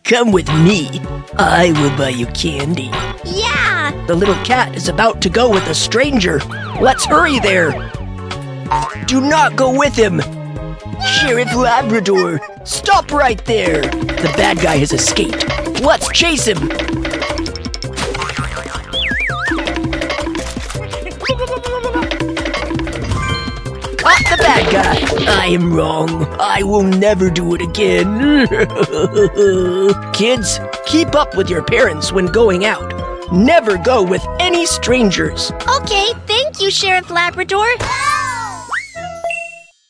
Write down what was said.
Come with me. I will buy you candy. Yeah! The little cat is about to go with a stranger. Let's hurry there. Do not go with him. Sheriff Labrador, stop right there. The bad guy has escaped. Let's chase him. Caught the bad guy. I am wrong. I will never do it again. Kids, keep up with your parents when going out. Never go with any strangers. Okay, thank you, Sheriff Labrador.